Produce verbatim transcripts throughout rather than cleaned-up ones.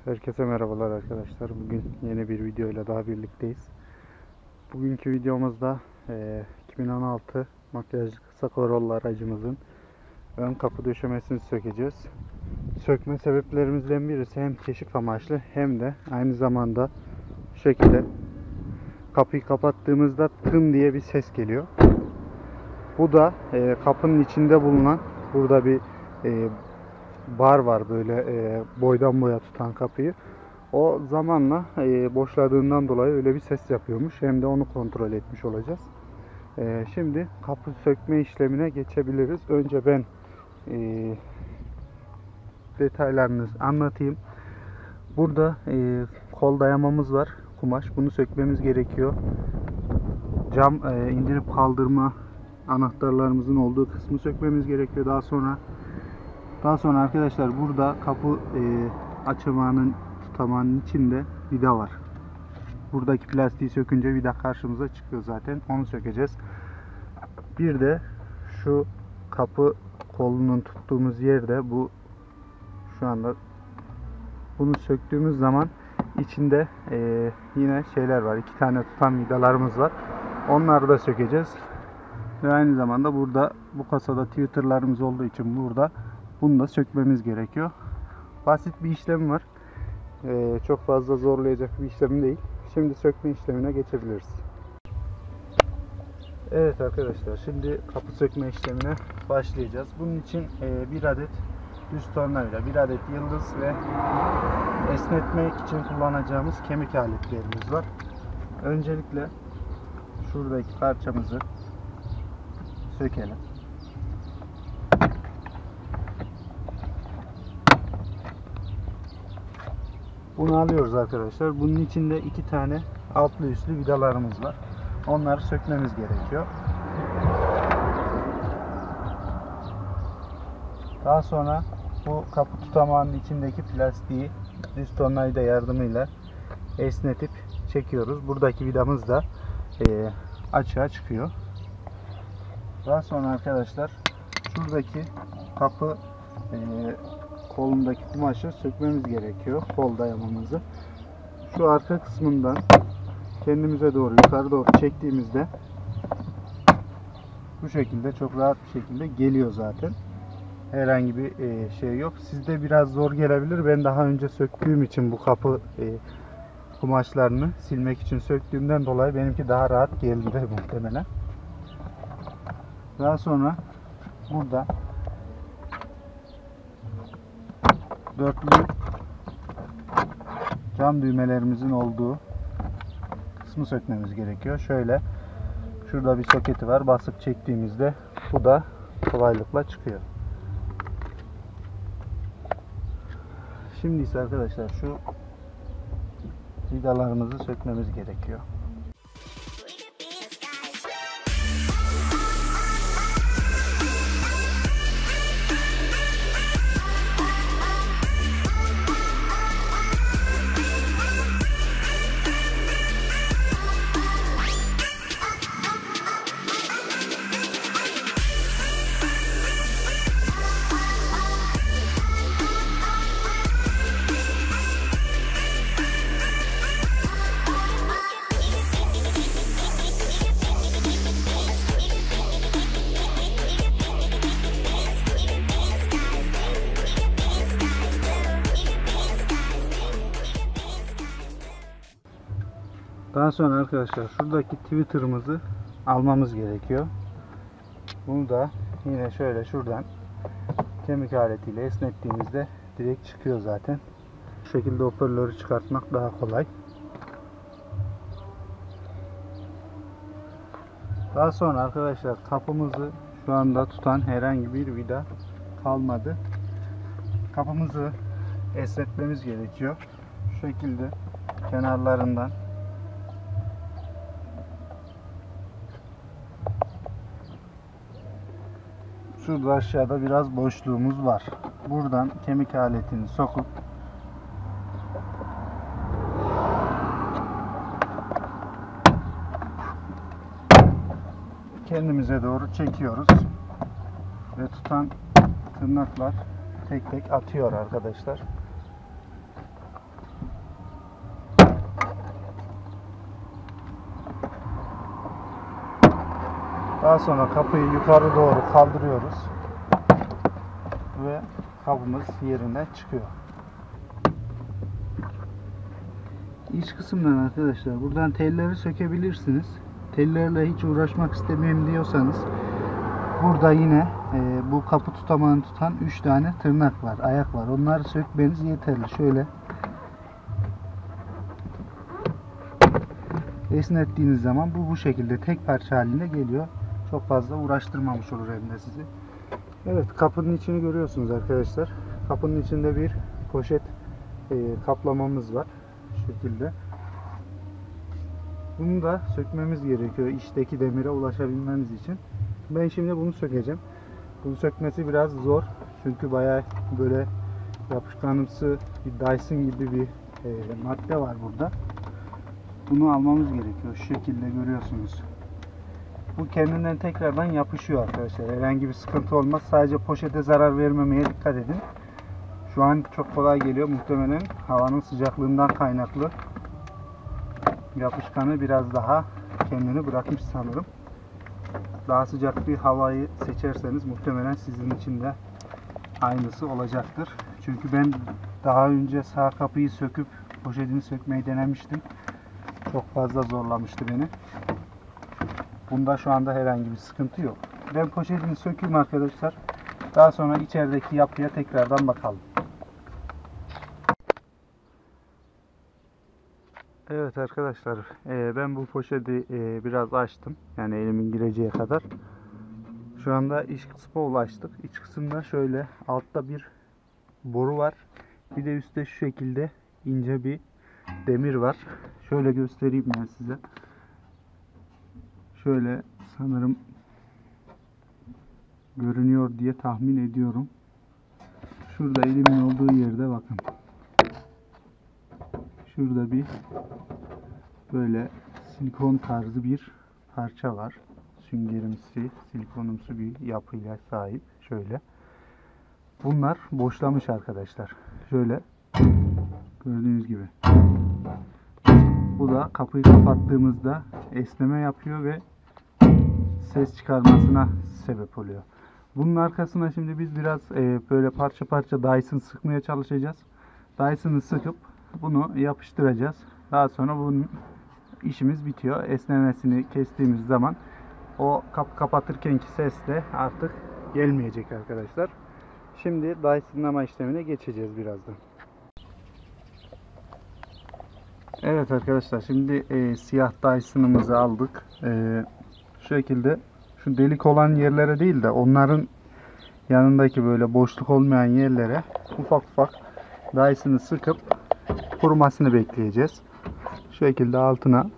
Herkese merhabalar arkadaşlar. Bugün yeni bir video ile daha birlikteyiz. Bugünkü videomuzda e, iki bin on altı makyajlı kısa Corolla aracımızın ön kapı döşemesini sökeceğiz. Sökme sebeplerimizden birisi hem keşif amaçlı hem de aynı zamanda bu şekilde kapıyı kapattığımızda tın diye bir ses geliyor. Bu da e, kapının içinde bulunan burada bir e, bar var, böyle e, boydan boya tutan kapıyı. O zamanla e, boşladığından dolayı öyle bir ses yapıyormuş. Hem de onu kontrol etmiş olacağız. E, şimdi kapı sökme işlemine geçebiliriz. Önce ben e, detaylarını anlatayım. Burada e, kol dayamamız var. Kumaş. Bunu sökmemiz gerekiyor. Cam e, indirip kaldırma anahtarlarımızın olduğu kısmı sökmemiz gerekiyor. Daha sonra Daha sonra arkadaşlar burada kapı e, açamağının tutamağının içinde vida var. Buradaki plastiği sökünce vida karşımıza çıkıyor zaten. Onu sökeceğiz. Bir de şu kapı kolunun tuttuğumuz yerde, bu şu anda bunu söktüğümüz zaman içinde e, yine şeyler var. İki tane tutan vidalarımız var. Onları da sökeceğiz. Ve aynı zamanda burada bu kasada Twitter'larımız olduğu için burada bunu da sökmemiz gerekiyor. Basit bir işlem var. Ee, çok fazla zorlayacak bir işlem değil. Şimdi sökme işlemine geçebiliriz. Evet arkadaşlar, şimdi kapı sökme işlemine başlayacağız. Bunun için e, bir adet düz tornavida, bir adet yıldız ve esnetmek için kullanacağımız kemik aletlerimiz var. Öncelikle şuradaki parçamızı sökelim. Bunu alıyoruz arkadaşlar. Bunun içinde iki tane altlı üstlü vidalarımız var. Onları sökmemiz gerekiyor. Daha sonra bu kapı tutamağının içindeki plastiği düz tornavida yardımıyla esnetip çekiyoruz. Buradaki vidamız da e, açığa çıkıyor. Daha sonra arkadaşlar şuradaki kapı e, kolundaki kumaşı sökmemiz gerekiyor. Kol dayamamızı. Şu arka kısmından kendimize doğru yukarı doğru çektiğimizde bu şekilde çok rahat bir şekilde geliyor zaten. Herhangi bir e, şey yok. Sizde biraz zor gelebilir. Ben daha önce söktüğüm için bu kapı e, kumaşlarını silmek için söktüğümden dolayı benimki daha rahat geldi muhtemelen. Daha sonra burada dörtlü cam düğmelerimizin olduğu kısmı sökmemiz gerekiyor. Şöyle şurada bir soketi var. Basıp çektiğimizde bu da kolaylıkla çıkıyor. Şimdi ise arkadaşlar şu vidalarımızı sökmemiz gerekiyor. Daha sonra arkadaşlar şuradaki Twitter'ımızı almamız gerekiyor. Bunu da yine şöyle şuradan kemik aletiyle esnettiğimizde direkt çıkıyor zaten. Bu şekilde hoparlörü çıkartmak daha kolay. Daha sonra arkadaşlar kapımızı şu anda tutan herhangi bir vida kalmadı. Kapımızı esnetmemiz gerekiyor. Şu şekilde kenarlarından şurada aşağıda biraz boşluğumuz var. Buradan kemik aletini sokup kendimize doğru çekiyoruz ve tutan tırnaklar tek tek atıyor arkadaşlar. Daha sonra kapıyı yukarı doğru kaldırıyoruz ve kapımız yerine çıkıyor. İç kısımdan arkadaşlar buradan telleri sökebilirsiniz. Tellerle hiç uğraşmak istemiyorum diyorsanız burada yine e, bu kapı tutamağını tutan üç tane tırnak var, ayak var. Onları sökmeniz yeterli. Şöyle esnettiğiniz zaman bu bu şekilde tek parça halinde geliyor. Çok fazla uğraştırmamış olur hem de sizi. Evet, kapının içini görüyorsunuz arkadaşlar. Kapının içinde bir poşet e, kaplamamız var. Şu şekilde. Bunu da sökmemiz gerekiyor içteki demire ulaşabilmemiz için. Ben şimdi bunu sökeceğim. Bunu sökmesi biraz zor. Çünkü bayağı böyle yapışkanımsı bir Dyson gibi bir e, madde var burada. Bunu almamız gerekiyor. Şu şekilde görüyorsunuz. Bu kendinden tekrardan yapışıyor arkadaşlar. Herhangi bir sıkıntı olmaz. Sadece poşete zarar vermemeye dikkat edin. Şu an çok kolay geliyor. Muhtemelen havanın sıcaklığından kaynaklı yapışkanı biraz daha kendini bırakmış sanırım. Daha sıcak bir havayı seçerseniz muhtemelen sizin için de aynısı olacaktır. Çünkü ben daha önce sağ kapıyı söküp poşetini sökmeyi denemiştim. Çok fazla zorlamıştı beni. Bunda şu anda herhangi bir sıkıntı yok. Ben poşetini sökeyim arkadaşlar. Daha sonra içerideki yapıya tekrardan bakalım. Evet arkadaşlar, ben bu poşeti biraz açtım. Yani elimin gireceği kadar. Şu anda iç kısma ulaştık. İç kısımda şöyle altta bir boru var. Bir de üstte şu şekilde ince bir demir var. Şöyle göstereyim ben size. Şöyle sanırım görünüyor diye tahmin ediyorum. Şurada elimin olduğu yerde bakın. Şurada bir böyle silikon tarzı bir parça var. Süngerimsi, silikonumsu bir yapıyla sahip. Şöyle. Bunlar boşlamış arkadaşlar. Şöyle gördüğünüz gibi. Bu da kapıyı kapattığımızda esneme yapıyor ve ses çıkarmasına sebep oluyor. Bunun arkasına şimdi biz biraz e, böyle parça parça Dyson sıkmaya çalışacağız. Dyson'ı sıkıp bunu yapıştıracağız. Daha sonra bunun işimiz bitiyor. Esnemesini kestiğimiz zaman o kapı kapatırkenki ses de artık gelmeyecek arkadaşlar. Şimdi Dyson'lama işlemine geçeceğiz birazdan. Evet arkadaşlar, şimdi e, siyah Dyson'ımızı aldık. E, şu şekilde şu delik olan yerlere değil de onların yanındaki böyle boşluk olmayan yerlere ufak ufak Dyson'ı sıkıp kurumasını bekleyeceğiz. Şu şekilde altına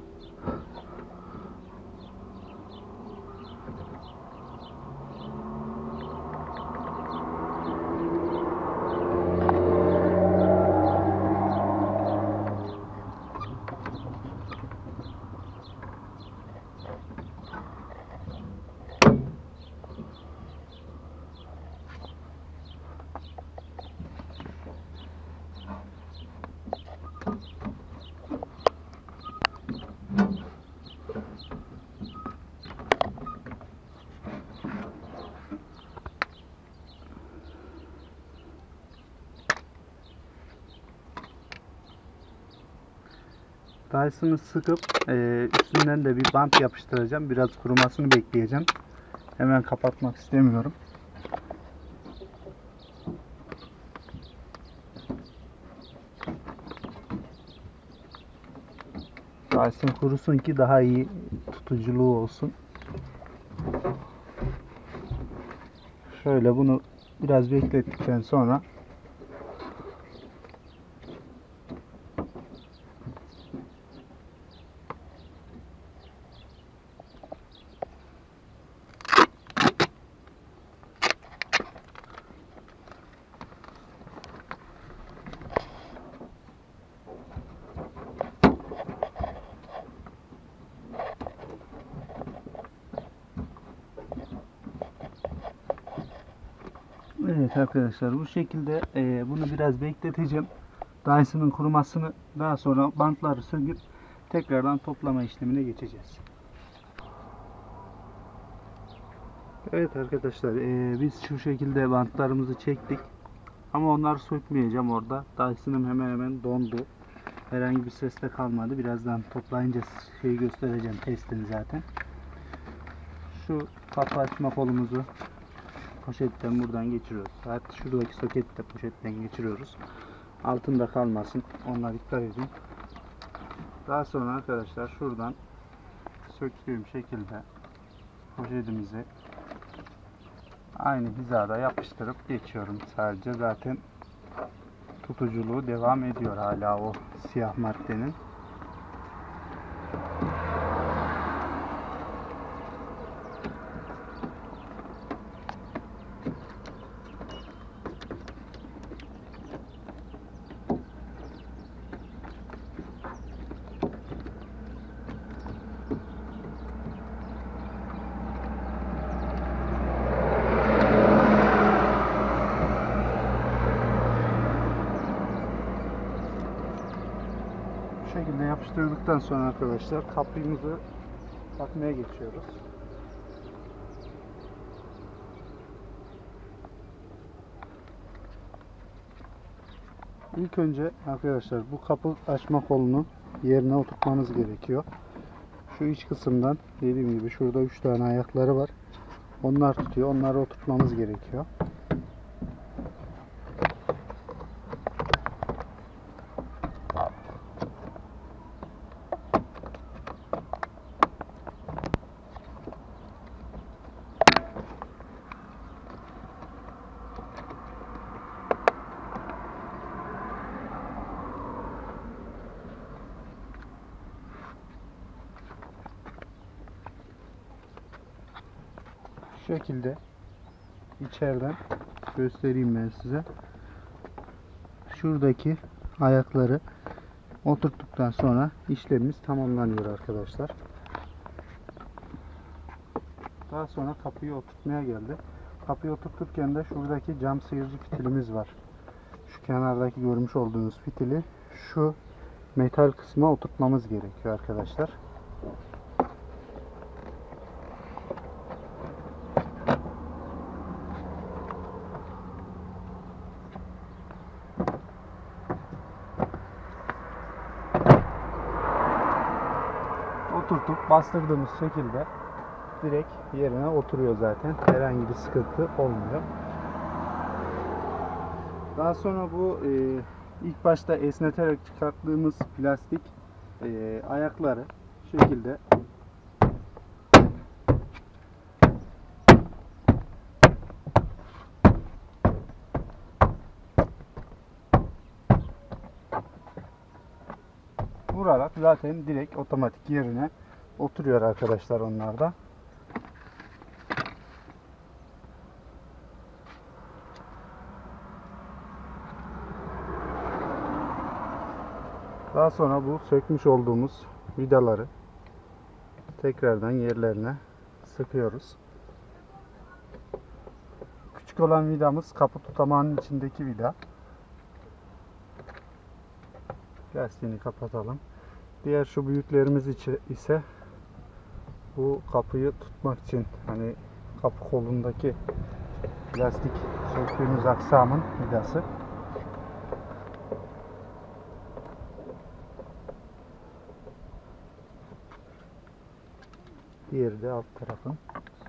Dyson'ı sıkıp e, üstünden de bir bant yapıştıracağım. Biraz kurumasını bekleyeceğim. Hemen kapatmak istemiyorum. Dyson kurusun ki daha iyi tutuculuğu olsun. Şöyle bunu biraz beklettikten sonra evet arkadaşlar, bu şekilde e, bunu biraz bekleteceğim. Dyson'ın kurumasını, daha sonra bantları söküp tekrardan toplama işlemine geçeceğiz. Evet arkadaşlar, e, biz şu şekilde bantlarımızı çektik. Ama onları sökmeyeceğim orada. Dyson'ım hemen hemen dondu. Herhangi bir ses de kalmadı. Birazdan toplayınca şeyi göstereceğim, testini zaten. Şu kapı açma kolumuzu poşetten buradan geçiriyoruz. Hatta şuradaki soketi de poşetten geçiriyoruz. Altında kalmasın. Ona dikkat edin. Daha sonra arkadaşlar şuradan söktüğüm şekilde poşetimizi aynı hizada yapıştırıp geçiyorum sadece. Zaten tutuculuğu devam ediyor hala o siyah maddenin. Bu şekilde yapıştırdıktan sonra arkadaşlar kapımızı takmaya geçiyoruz. İlk önce arkadaşlar bu kapı açma kolunu yerine oturtmanız gerekiyor. Şu iç kısımdan dediğim gibi şurada üç tane ayakları var. Onlar tutuyor. Onları oturtmamız gerekiyor. Şu şekilde içeriden göstereyim ben size. Şuradaki ayakları oturttuktan sonra işlemimiz tamamlanıyor arkadaşlar. Daha sonra kapıyı oturtmaya geldi. Kapıyı oturturken de şuradaki cam sıyırıcı fitilimiz var. Şu kenardaki görmüş olduğunuz fitili şu metal kısma oturtmamız gerekiyor arkadaşlar. Oturtup bastırdığımız şekilde direkt yerine oturuyor zaten. Herhangi bir sıkıntı olmuyor. Daha sonra bu e, ilk başta esneterek çıkarttığımız plastik e, ayakları şu şekilde vurarak zaten direkt otomatik yerine oturuyor arkadaşlar onlar da. Daha sonra bu sökmüş olduğumuz vidaları tekrardan yerlerine sıkıyoruz. Küçük olan vidamız kapı tutamağının içindeki vida. Lastiğini kapatalım. Diğer şu büyüklerimiz ise bu kapıyı tutmak için, hani kapı kolundaki plastik söktüğümüz aksamın vidası. Diğeri de alt tarafın.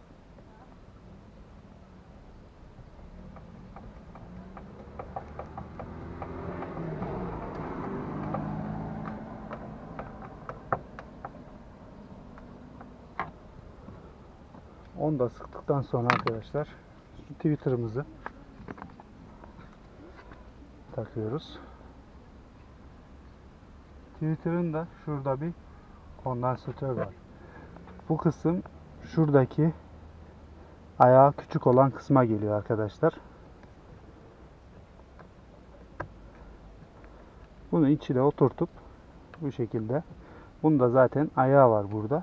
Onu da sıktıktan sonra arkadaşlar şu Twitter'ımızı takıyoruz. Twitter'ın da şurada bir kondansatör var. Bu kısım şuradaki ayağı küçük olan kısma geliyor arkadaşlar. Bunu içine oturtup bu şekilde, bunda zaten ayağı var burada.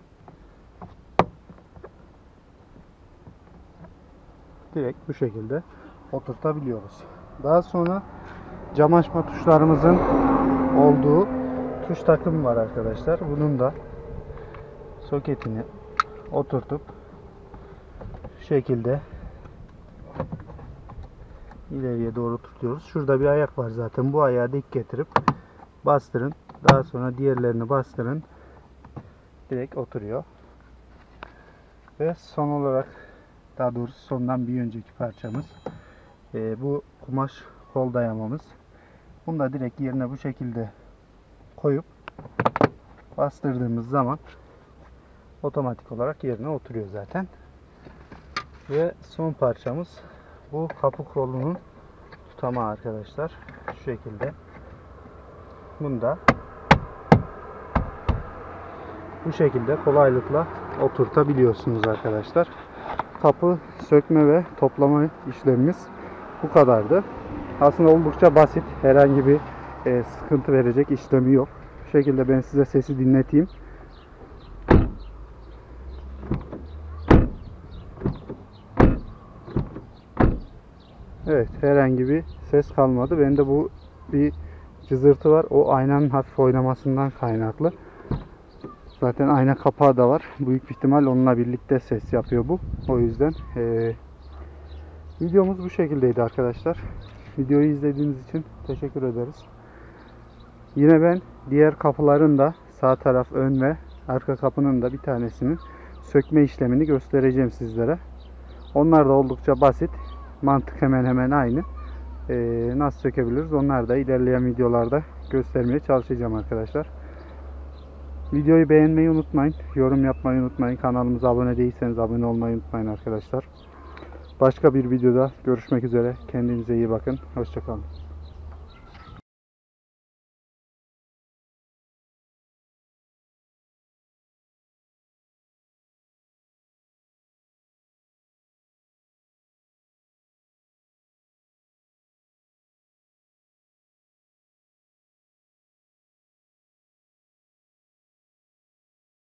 Direkt bu şekilde oturtabiliyoruz. Daha sonra cam açma tuşlarımızın olduğu tuş takımı var arkadaşlar. Bunun da soketini oturtup Şu şekilde ileriye doğru tutuyoruz. Şurada bir ayak var zaten. Bu ayağı dik getirip bastırın. Daha sonra diğerlerini bastırın. Direkt oturuyor. Ve son olarak, daha doğrusu sondan bir önceki parçamız e, bu kumaş kol dayamamız. Bunu da direkt yerine bu şekilde koyup bastırdığımız zaman otomatik olarak yerine oturuyor zaten. Ve son parçamız bu kapı kolunun tutamağı arkadaşlar. Şu şekilde. Bunu da bu şekilde kolaylıkla oturtabiliyorsunuz arkadaşlar. Kapı sökme ve toplama işlemimiz bu kadardı. Aslında oldukça basit. Herhangi bir e, sıkıntı verecek işlemi yok. Bu şekilde ben size sesi dinleteyim. Evet, herhangi bir ses kalmadı. Bende bu bir cızırtı var. O aynanın hafif oynamasından kaynaklı. Zaten ayna kapağı da var. Büyük ihtimal onunla birlikte ses yapıyor bu. O yüzden e, videomuz bu şekildeydi arkadaşlar. Videoyu izlediğiniz için teşekkür ederiz. Yine ben diğer kapıların da sağ taraf ön ve arka kapının da bir tanesinin sökme işlemini göstereceğim sizlere. Onlar da oldukça basit. Mantık hemen hemen aynı. Ee, nasıl sökebiliriz? Onlar da ilerleyen videolarda göstermeye çalışacağım arkadaşlar. Videoyu beğenmeyi unutmayın. Yorum yapmayı unutmayın. Kanalımıza abone değilseniz abone olmayı unutmayın arkadaşlar. Başka bir videoda görüşmek üzere. Kendinize iyi bakın. Hoşça kalın.